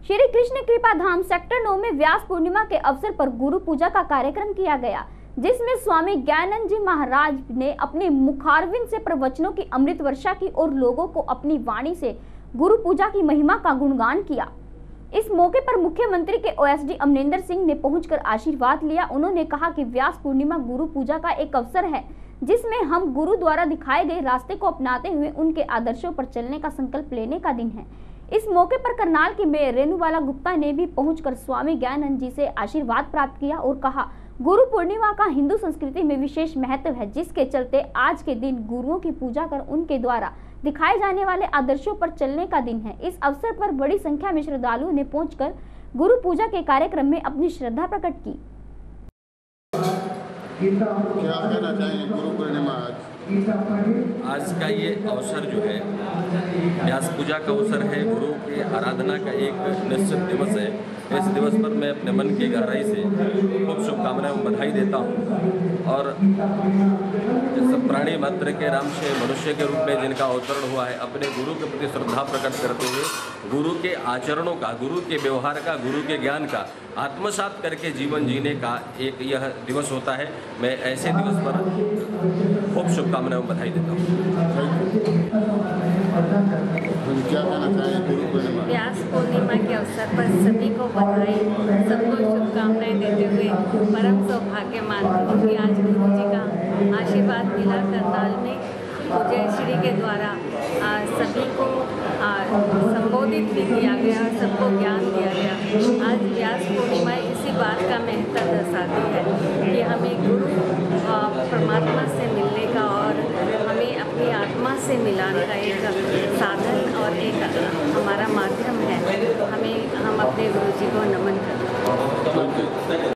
श्री कृष्ण कृपा धाम सेक्टर 9 में व्यास पूर्णिमा के अवसर पर गुरु पूजा का कार्यक्रम किया गया, जिसमें स्वामी ज्ञानानंद जी महाराज ने अपनी मुखारविंद से प्रवचनों की अमृत वर्षा की और लोगों को अपनी वाणी से गुरु पूजा की महिमा का गुणगान किया। इस मौके पर मुख्यमंत्री के ओएसडी अमरिंदर सिंह ने पहुंचकर आशीर्वाद लिया। उन्होंने कहा कि व्यास पूर्णिमा गुरु पूजा का एक अवसर है, जिसमें हम गुरु द्वारा दिखाए गए रास्ते को अपनाते हुए उनके आदर्शों पर चलने का संकल्प लेने का दिन है। इस मौके पर करनाल की मेयर रेणुबाला गुप्ता ने भी पहुंचकर स्वामी ज्ञानानंद जी से आशीर्वाद प्राप्त किया और कहा, गुरु पूर्णिमा का हिंदू संस्कृति में विशेष महत्व है, जिसके चलते आज के दिन गुरुओं की पूजा कर उनके द्वारा दिखाए जाने वाले आदर्शों पर चलने का दिन है। इस अवसर पर बड़ी संख्या में श्रद्धालुओं ने पहुंचकर गुरु पूजा के कार्यक्रम में अपनी श्रद्धा प्रकट की। क्या कहना चाहेंगे गुरु पूर्णिमा आज का ये अवसर जो है व्यास पूजा का अवसर है, गुरु की आराधना का एक निश्चित दिवस है। इस दिवस पर मैं अपने मन की गहराई से खूब शुभकामनाएं बधाई देता हूँ। और जैसे प्राणी मात्र के नाम से मनुष्य के रूप में जिनका अवतरण हुआ है, अपने गुरु के प्रति श्रद्धा प्रकट करते हुए गुरु के आचरणों का, गुरु के व्यवहार का, गुरु के ज्ञान का आत्मसात करके जीवन जीने का एक यह दिवस होता है। मैं ऐसे दिवस पर खूब शुभकामनाएं बधाई देता हूँ। क्या कहना चाहेंगे गुरु पूर्णिमा? व्यास पूर्णिमा के अवसर पर सभी को बधाई, सबको शुभकामनाएं देते हुए परम सौभाग्य मानती हूँ कि आज गुरु जी का आशीर्वाद मिला। करनाल में मुझे श्री के द्वारा सभी को संबोधित भी किया गया और सबको ज्ञान दिया गया। आज व्यास पूर्णिमा इसी बात का महत्व दर्शाती है कि हमें गुरु परमात्मा से मिलने का और हमें अपनी आत्मा से मिलाने का एक साधन और एक हमारा माध्यम है। हम अपने गुरु जी को नमन करते हैं।